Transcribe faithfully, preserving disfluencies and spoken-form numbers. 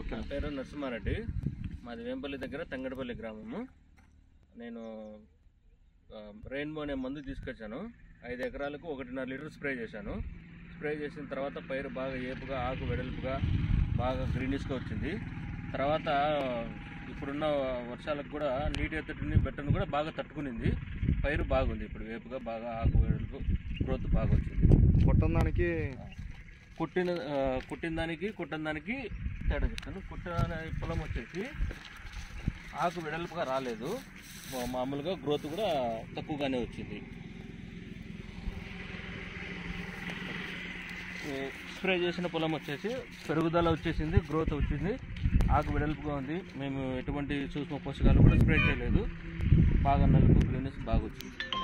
నా పేరు నరసింహారెడ్డి, మాది వేంపల్లి దగ్గర తంగడపల్లి గ్రామము. నేను రెయిన్బో అనే మందు తీసుకొచ్చాను. ఐదు ఎకరాలకు ఒకటిన్నర లీటర్ స్ప్రే చేశాను. స్ప్రే చేసిన తర్వాత పైరు బాగా ఏపుగా, ఆకు వెడల్పుగా, బాగా గ్రీనిష్గా వచ్చింది. తర్వాత ఇప్పుడున్న వర్షాలకు కూడా నీటి ఎత్తటిని బెట్టను కూడా బాగా తట్టుకునింది. పైరు బాగుంది, ఇప్పుడు వేపుగా బాగా ఆకు వెడల్పు, గ్రోత్ బాగా వచ్చింది. కుట్టిన దానికి కుట్టిన కుట్టిన దానికి కుట్టిన దానికి తేడా చెప్తాను. కుట్టిన పొలం వచ్చేసి ఆకు వెడల్పుగా రాలేదు, మామూలుగా గ్రోత్ కూడా తక్కువగానే వచ్చింది. స్ప్రే చేసిన పొలం వచ్చేసి పెరుగుదల వచ్చేసింది, గ్రోత్ వచ్చింది, ఆకు వెడల్పుగా ఉంది. మేము ఎటువంటి సూక్ష్మ పోషకాలు కూడా స్ప్రే చేయలేదు. బాగా నలుపు గ్రీనెస్ బాగా వచ్చింది.